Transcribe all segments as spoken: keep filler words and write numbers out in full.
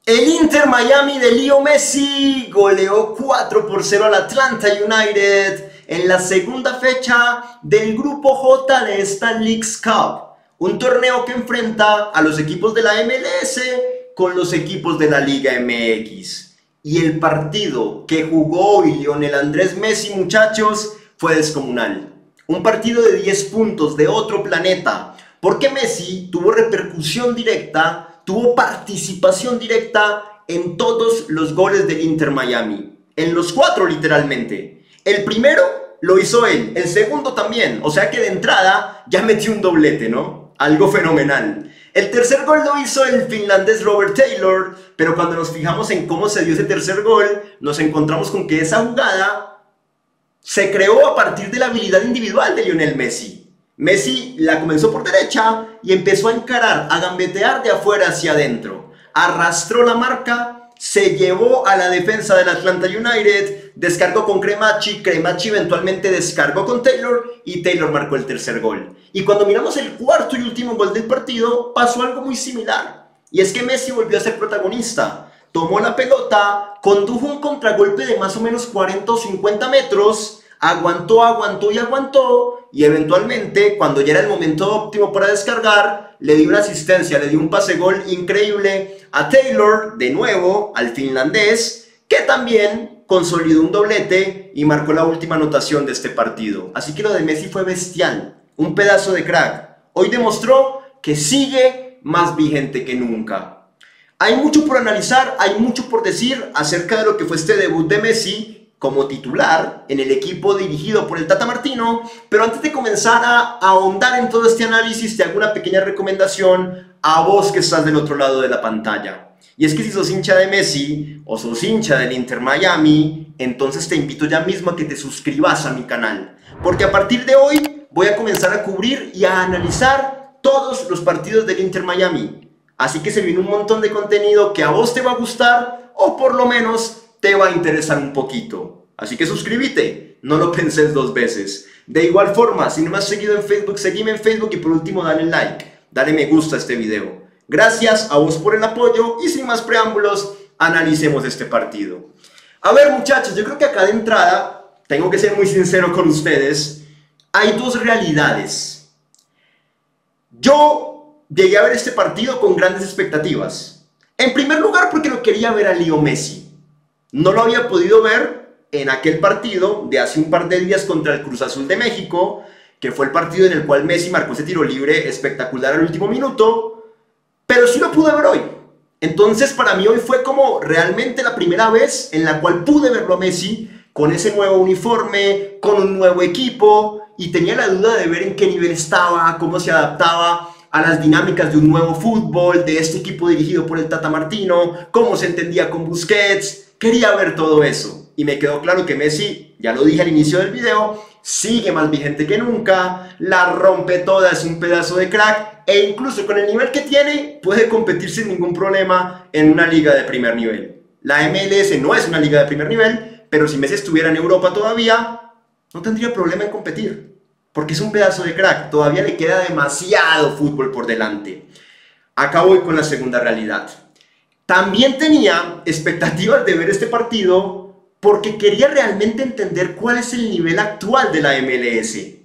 El Inter Miami de Leo Messi goleó cuatro por cero al Atlanta United en la segunda fecha del Grupo J de esta Leagues Cup, un torneo que enfrenta a los equipos de la M L S con los equipos de la Liga M X. Y el partido que jugó hoy Lionel Andrés Messi, muchachos, fue descomunal. Un partido de diez puntos de otro planeta, porque Messi tuvo repercusión directa, tuvo participación directa en todos los goles del Inter Miami. En los cuatro, literalmente. El primero lo hizo él, el segundo también. O sea que de entrada ya metió un doblete, ¿no? Algo fenomenal. El tercer gol lo hizo el finlandés Robert Taylor, pero cuando nos fijamos en cómo se dio ese tercer gol, nos encontramos con que esa jugada se creó a partir de la habilidad individual de Lionel Messi. Messi la comenzó por derecha y empezó a encarar, a gambetear de afuera hacia adentro. Arrastró la marca, se llevó a la defensa del Atlanta United, descargó con Cremaschi, Cremaschi eventualmente descargó con Taylor y Taylor marcó el tercer gol. Y cuando miramos el cuarto y último gol del partido, pasó algo muy similar. Y es que Messi volvió a ser protagonista. Tomó la pelota, condujo un contragolpe de más o menos cuarenta o cincuenta metros, aguantó, aguantó y aguantó, y eventualmente, cuando ya era el momento óptimo para descargar, le dio una asistencia, le dio un pase gol increíble a Taylor, de nuevo, al finlandés, que también consolidó un doblete y marcó la última anotación de este partido. Así que lo de Messi fue bestial, un pedazo de crack. Hoy demostró que sigue más vigente que nunca. Hay mucho por analizar, hay mucho por decir acerca de lo que fue este debut de Messi como titular en el equipo dirigido por el Tata Martino, pero antes de comenzar a ahondar en todo este análisis, te hago una pequeña recomendación a vos que estás del otro lado de la pantalla. Y es que si sos hincha de Messi o sos hincha del Inter Miami, entonces te invito ya mismo a que te suscribas a mi canal, porque a partir de hoy voy a comenzar a cubrir y a analizar todos los partidos del Inter Miami. Así que se viene un montón de contenido que a vos te va a gustar o por lo menos te va a interesar un poquito. Así que suscríbete, no lo penses dos veces. De igual forma, si no me has seguido en Facebook, seguime en Facebook y por último dale like, dale me gusta a este video. Gracias a vos por el apoyo y sin más preámbulos, analicemos este partido. A ver, muchachos, yo creo que acá de entrada, tengo que ser muy sincero con ustedes, hay dos realidades. Yo llegué a ver este partido con grandes expectativas. En primer lugar, porque lo quería ver a Leo Messi. No lo había podido ver en aquel partido de hace un par de días contra el Cruz Azul de México, que fue el partido en el cual Messi marcó ese tiro libre espectacular al último minuto, pero sí lo pude ver hoy. Entonces para mí hoy fue como realmente la primera vez en la cual pude verlo a Messi con ese nuevo uniforme, con un nuevo equipo, y tenía la duda de ver en qué nivel estaba, cómo se adaptaba a las dinámicas de un nuevo fútbol, de este equipo dirigido por el Tata Martino, cómo se entendía con Busquets. Quería ver todo eso y me quedó claro que Messi, ya lo dije al inicio del video, sigue más vigente que nunca, la rompe toda, es un pedazo de crack e incluso con el nivel que tiene puede competir sin ningún problema en una liga de primer nivel. La M L S no es una liga de primer nivel, pero si Messi estuviera en Europa todavía, no tendría problema en competir, porque es un pedazo de crack, todavía le queda demasiado fútbol por delante. Acá voy con la segunda realidad. También tenía expectativas de ver este partido porque quería realmente entender cuál es el nivel actual de la M L S.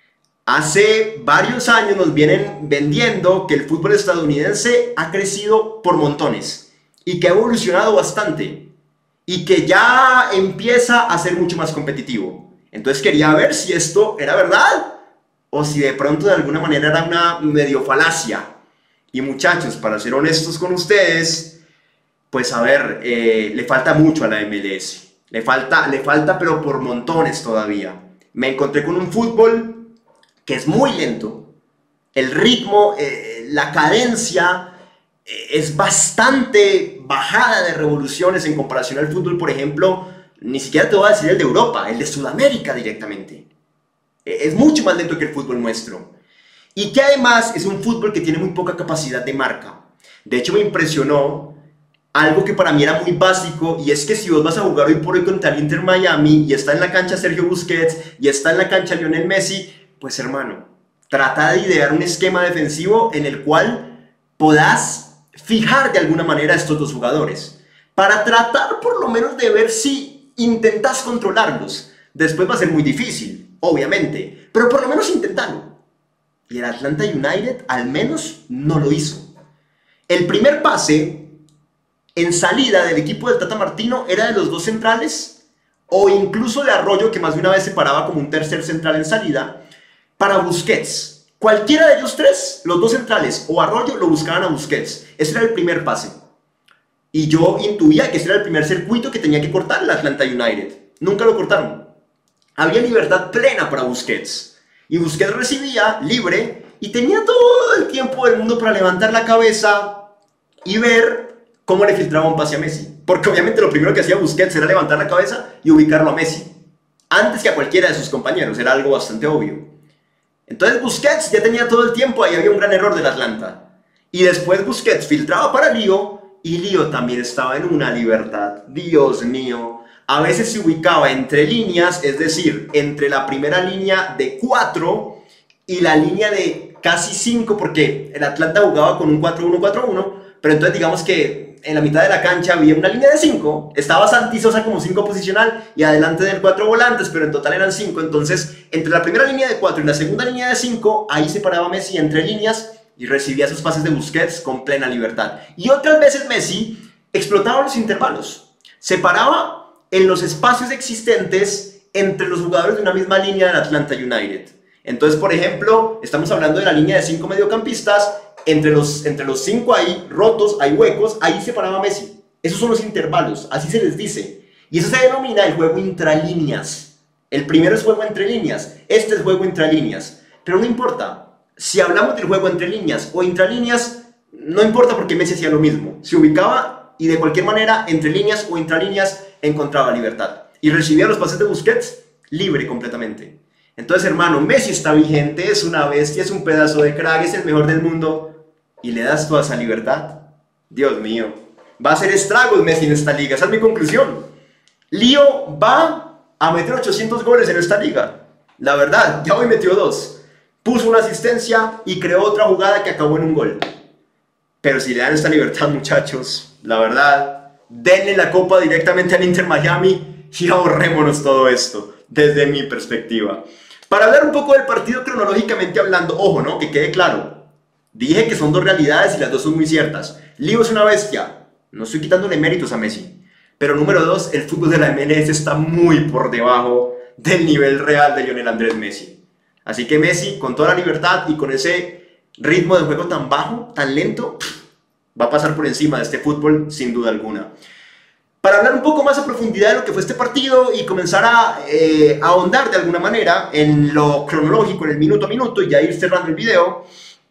Hace varios años nos vienen vendiendo que el fútbol estadounidense ha crecido por montones y que ha evolucionado bastante y que ya empieza a ser mucho más competitivo. Entonces quería ver si esto era verdad o si de pronto de alguna manera era una medio falacia. Y muchachos, para ser honestos con ustedes, pues a ver, eh, le falta mucho a la M L S, le falta, le falta pero por montones todavía. Me encontré con un fútbol que es muy lento, el ritmo, eh, la cadencia eh, es bastante bajada de revoluciones en comparación al fútbol, por ejemplo, ni siquiera te voy a decir el de Europa, el de Sudamérica directamente. Eh, es mucho más lento que el fútbol nuestro. Y que además es un fútbol que tiene muy poca capacidad de marca. De hecho me impresionó algo que para mí era muy básico, y es que si vos vas a jugar hoy por hoy contra el Inter Miami y está en la cancha Sergio Busquets y está en la cancha Lionel Messi, pues hermano, trata de idear un esquema defensivo en el cual podás fijar de alguna manera a estos dos jugadores, para tratar por lo menos de ver si intentas controlarlos. Después va a ser muy difícil, obviamente, pero por lo menos intentarlo. Y el Atlanta United al menos no lo hizo. El primer pase en salida del equipo del Tata Martino era de los dos centrales, o incluso de Arroyo, que más de una vez se paraba como un tercer central en salida, para Busquets. Cualquiera de ellos tres, los dos centrales o Arroyo, lo buscaban a Busquets. Ese era el primer pase. Y yo intuía que ese era el primer circuito que tenía que cortar el Atlanta United. Nunca lo cortaron. Había libertad plena para Busquets. Y Busquets recibía libre y tenía todo el tiempo del mundo para levantar la cabeza y ver cómo le filtraba un pase a Messi. Porque obviamente lo primero que hacía Busquets era levantar la cabeza y ubicarlo a Messi. Antes que a cualquiera de sus compañeros. Era algo bastante obvio. Entonces Busquets ya tenía todo el tiempo, ahí había un gran error del Atlanta. Y después Busquets filtraba para Lío, y Lío también estaba en una libertad. Dios mío. A veces se ubicaba entre líneas, es decir, entre la primera línea de cuatro y la línea de casi cinco, porque el Atlanta jugaba con un cuatro uno cuatro uno, pero entonces digamos que en la mitad de la cancha había una línea de cinco, estaba Santi Sosa como cinco posicional y adelante del cuatro volantes, pero en total eran cinco. Entonces entre la primera línea de cuatro y la segunda línea de cinco, ahí se paraba Messi entre líneas y recibía sus pases de Busquets con plena libertad. Y otras veces Messi explotaba los intervalos, se paraba en los espacios existentes entre los jugadores de una misma línea del Atlanta United. Entonces, por ejemplo, estamos hablando de la línea de cinco mediocampistas. Entre los, entre los cinco hay rotos, hay huecos, ahí se paraba Messi. Esos son los intervalos, así se les dice. Y eso se denomina el juego intralíneas. El primero es juego entre líneas, este es juego intralíneas. Pero no importa, si hablamos del juego entre líneas o intralíneas, no importa porque Messi hacía lo mismo. Se ubicaba y de cualquier manera, entre líneas o intralíneas, encontraba libertad. Y recibía los pases de Busquets libre completamente. Entonces, hermano, Messi está vigente, es una bestia, es un pedazo de crack, es el mejor del mundo. Y le das toda esa libertad. Dios mío. Va a hacer estragos Messi en esta liga. Esa es mi conclusión. Lío va a meter ochocientos goles en esta liga. La verdad, ya hoy metió dos. Puso una asistencia y creó otra jugada que acabó en un gol. Pero si le dan esta libertad, muchachos, la verdad, denle la copa directamente al Inter Miami y ahorrémonos todo esto, desde mi perspectiva. Para hablar un poco del partido cronológicamente hablando, ojo, ¿no? Que quede claro. Dije que son dos realidades y las dos son muy ciertas. Lío es una bestia. No estoy quitándole méritos a Messi. Pero número dos, el fútbol de la M L S está muy por debajo del nivel real de Lionel Andrés Messi. Así que Messi, con toda la libertad y con ese ritmo de juego tan bajo, tan lento, va a pasar por encima de este fútbol sin duda alguna. Para hablar un poco más a profundidad de lo que fue este partido y comenzar a eh, ahondar de alguna manera en lo cronológico, en el minuto a minuto y ya ir cerrando el video.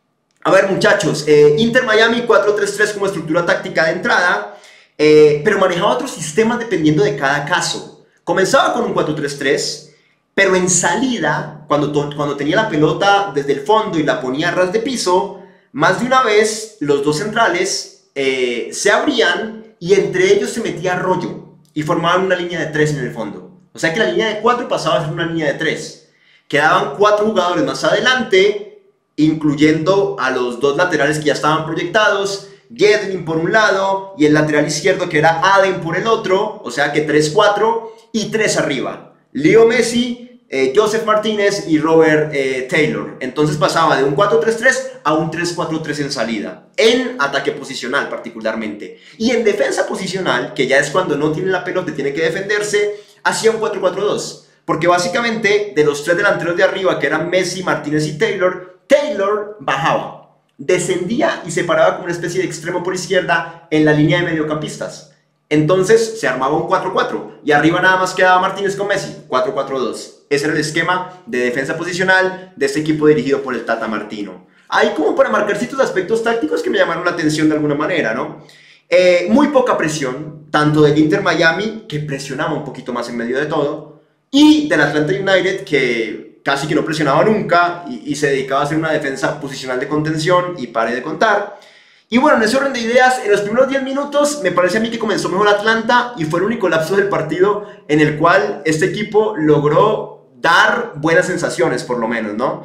A ver, muchachos, eh, Inter Miami cuatro tres tres como estructura táctica de entrada, eh, pero manejaba otros sistemas dependiendo de cada caso. Comenzaba con un cuatro tres tres, pero en salida, cuando, cuando tenía la pelota desde el fondo y la ponía a ras de piso, más de una vez los dos centrales eh, se abrían y entre ellos se metía Arroyo y formaban una línea de tres en el fondo. O sea que la línea de cuatro pasaba a ser una línea de tres. Quedaban cuatro jugadores más adelante, incluyendo a los dos laterales que ya estaban proyectados, Gedlin por un lado y el lateral izquierdo que era Aden por el otro, o sea que tres cuatro y tres arriba. Leo Messi, eh, Joseph Martínez y Robert eh, Taylor. Entonces pasaba de un cuatro tres tres a un tres cuatro tres en salida, en ataque posicional particularmente. Y en defensa posicional, que ya es cuando no tiene la pelota y tiene que defenderse, hacía un cuatro cuatro dos. Porque básicamente de los tres delanteros de arriba, que eran Messi, Martínez y Taylor, Taylor bajaba, descendía y se paraba como una especie de extremo por izquierda en la línea de mediocampistas. Entonces se armaba un cuatro cuatro y arriba nada más quedaba Martínez con Messi, cuatro cuatro dos. Ese era el esquema de defensa posicional de este equipo dirigido por el Tata Martino. Ahí como para marcar ciertos aspectos tácticos que me llamaron la atención de alguna manera, ¿no? Eh, muy poca presión, tanto del Inter Miami, que presionaba un poquito más en medio de todo, y del Atlanta United, que casi que no presionaba nunca y, y se dedicaba a hacer una defensa posicional de contención y pare de contar. Y bueno, en ese orden de ideas, en los primeros diez minutos me parece a mí que comenzó mejor Atlanta y fue el único lapso del partido en el cual este equipo logró dar buenas sensaciones, por lo menos, ¿no?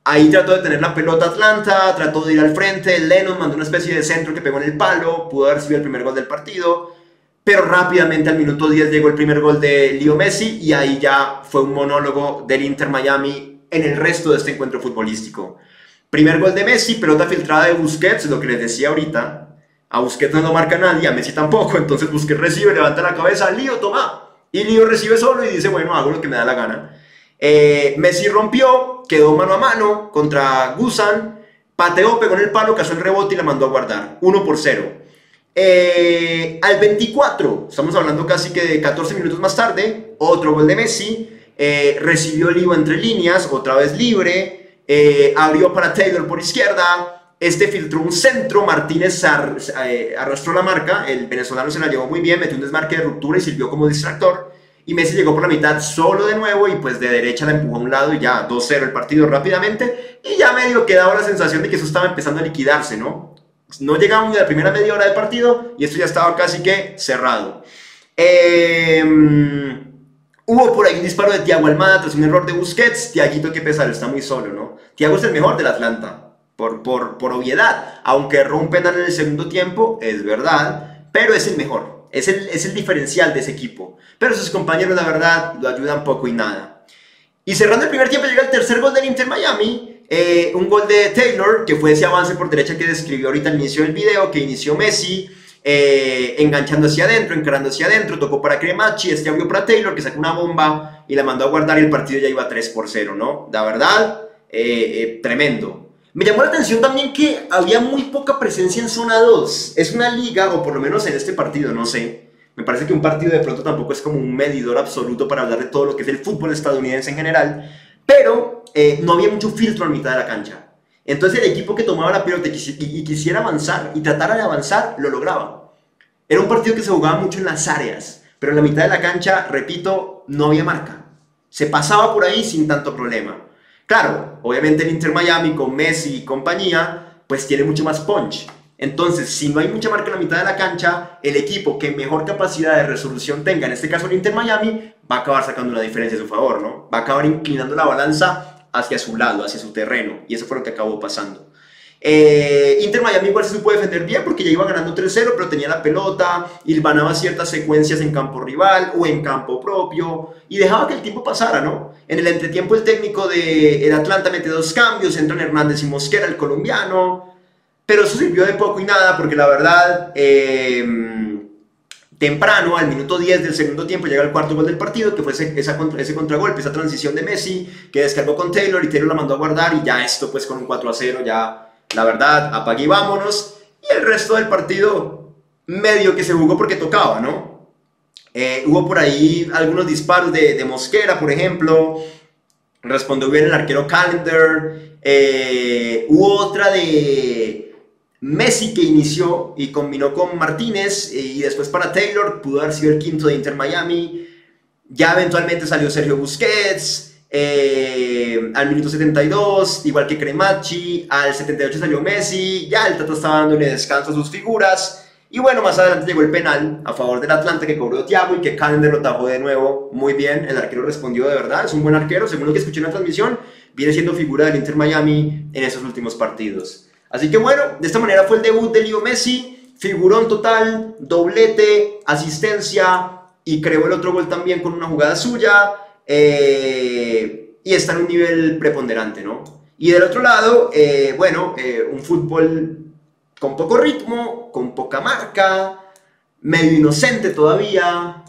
Ahí trató de tener la pelota Atlanta, trató de ir al frente, Lennon mandó una especie de centro que pegó en el palo, pudo haber sido el primer gol del partido, pero rápidamente al minuto diez llegó el primer gol de Leo Messi y ahí ya fue un monólogo del Inter Miami en el resto de este encuentro futbolístico. Primer gol de Messi, pelota filtrada de Busquets, lo que les decía ahorita. A Busquets no lo marca nadie, a Messi tampoco, entonces Busquets recibe, levanta la cabeza, Leo, toma. Y Leo recibe solo y dice, bueno, hago lo que me da la gana. Eh, Messi rompió, quedó mano a mano contra Guzan, pateó, pegó en el palo, cazó el rebote y la mandó a guardar. uno por cero. Eh, al veinticuatro, estamos hablando casi que de catorce minutos más tarde, otro gol de Messi, eh, recibió Leo entre líneas, otra vez libre, eh, abrió para Taylor por izquierda. Este filtró un centro, Martínez ar, eh, arrastró la marca, el venezolano se la llevó muy bien, metió un desmarque de ruptura y sirvió como distractor. Y Messi llegó por la mitad solo de nuevo y pues de derecha la empujó a un lado y ya dos cero el partido rápidamente. Y ya medio quedaba la sensación de que eso estaba empezando a liquidarse, ¿no? No llegamos ni a la primera media hora de partido y esto ya estaba casi que cerrado. Eh, hubo por ahí un disparo de Thiago Almada tras un error de Busquets. Thiaguito, hay que pesar, está muy solo, ¿no? Thiago es el mejor del Atlanta. Por, por, por obviedad, aunque erró un penal en el segundo tiempo, es verdad, pero es el mejor, es el, es el diferencial de ese equipo, pero sus compañeros la verdad lo ayudan poco y nada. Y cerrando el primer tiempo llega el tercer gol del Inter Miami, eh, un gol de Taylor, que fue ese avance por derecha que describió ahorita al inicio del video, que inició Messi, eh, enganchando hacia adentro, encarando hacia adentro, tocó para Cremacci, este abrió para Taylor, que sacó una bomba y la mandó a guardar y el partido ya iba tres por cero, ¿no? La verdad, eh, eh, tremendo. Me llamó la atención también que había muy poca presencia en zona dos. Es una liga, o por lo menos en este partido, no sé. Me parece que un partido de pronto tampoco es como un medidor absoluto para hablar de todo lo que es el fútbol estadounidense en general. Pero eh, no había mucho filtro en mitad de la cancha. Entonces el equipo que tomaba la pelota y quisiera avanzar y tratara de avanzar, lo lograba. Era un partido que se jugaba mucho en las áreas. Pero en la mitad de la cancha, repito, no había marca. Se pasaba por ahí sin tanto problema. Claro, obviamente el Inter Miami con Messi y compañía, pues tiene mucho más punch. Entonces, si no hay mucha marca en la mitad de la cancha, el equipo que mejor capacidad de resolución tenga, en este caso el Inter Miami, va a acabar sacando una diferencia a su favor, ¿no? Va a acabar inclinando la balanza hacia su lado, hacia su terreno. Y eso fue lo que acabó pasando. Eh, Inter Miami igual se supo defender bien porque ya iba ganando tres cero, pero tenía la pelota, hilvanaba ciertas secuencias en campo rival o en campo propio y dejaba que el tiempo pasara, ¿no? En el entretiempo el técnico de el Atlanta mete dos cambios, entran Hernández y Mosquera, el colombiano, pero eso sirvió de poco y nada porque la verdad, eh, temprano, al minuto diez del segundo tiempo, llega el cuarto gol del partido, que fue ese, esa, ese contragolpe, esa transición de Messi, que descargó con Taylor y Taylor la mandó a guardar y ya esto pues con un cuatro a cero ya... La verdad, apague y vámonos. Y el resto del partido, medio que se jugó porque tocaba, ¿no? Eh, hubo por ahí algunos disparos de, de Mosquera, por ejemplo. Respondió bien el arquero Calendar. Eh, hubo otra de Messi que inició y combinó con Martínez. Eh, y después para Taylor, pudo haber sido el quinto de Inter Miami. Ya eventualmente salió Sergio Busquets. Eh, al minuto setenta y dos, igual que Cremacci, al setenta y ocho salió Messi, ya el Tata estaba dándole descanso a sus figuras, y bueno, más adelante llegó el penal a favor del Atlanta que cobró Thiago y que Calendar lo tajó de nuevo muy bien, el arquero respondió de verdad, es un buen arquero, según lo que escuché en la transmisión, viene siendo figura del Inter Miami en esos últimos partidos. Así que bueno, de esta manera fue el debut de Leo Messi, figurón total, doblete, asistencia, y creó el otro gol también con una jugada suya. Eh, y está en un nivel preponderante, ¿no? Y del otro lado, eh, bueno, eh, un fútbol con poco ritmo, con poca marca, medio inocente todavía.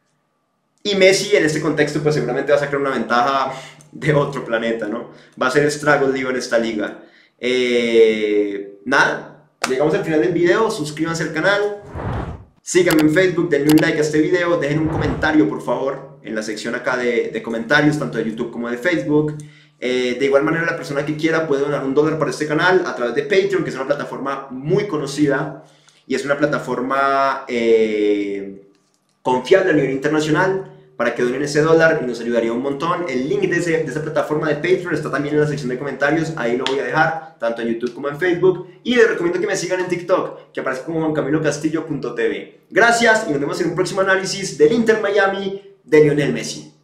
Y Messi en este contexto pues seguramente va a sacar una ventaja de otro planeta, ¿no? Va a ser estragos digo en esta liga. Eh, nada, llegamos al final del video, suscríbanse al canal. Síganme en Facebook, denle un like a este video, dejen un comentario por favor en la sección acá de, de comentarios, tanto de YouTube como de Facebook. Eh, de igual manera la persona que quiera puede donar un dólar para este canal a través de Patreon, que es una plataforma muy conocida y es una plataforma eh, confiable a nivel internacional. Para que donen ese dólar y nos ayudaría un montón. El link de, ese, de esa plataforma de Patreon está también en la sección de comentarios. Ahí lo voy a dejar, tanto en YouTube como en Facebook. Y les recomiendo que me sigan en TikTok, que aparece como juan camilo castillo punto t v. Gracias y nos vemos en un próximo análisis del Inter Miami de Lionel Messi.